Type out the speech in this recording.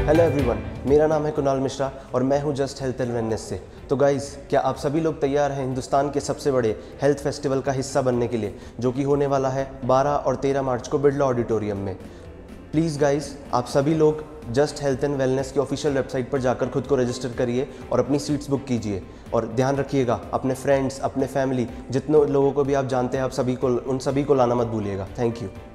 Hello everyone, मेरा नाम है कुणाल मिश्रा और मैं हूं जस्ट हेल्थ एंड वेलनेस से। तो गाइज़, क्या आप सभी लोग तैयार हैं हिंदुस्तान के सबसे बड़े हेल्थ फेस्टिवल का हिस्सा बनने के लिए, जो कि होने वाला है 12 और 13 मार्च को बिरला ऑडिटोरियम में। प्लीज़ गाइज़, आप सभी लोग जस्ट हेल्थ एंड वेलनेस की ऑफिशियल वेबसाइट पर जाकर खुद को रजिस्टर करिए और अपनी सीट्स बुक कीजिए। और ध्यान रखिएगा, अपने फ्रेंड्स, अपने फैमिली, जितने लोगों को भी आप जानते हैं, आप सभी को, उन सभी को लाना मत भूलिएगा। Thank you.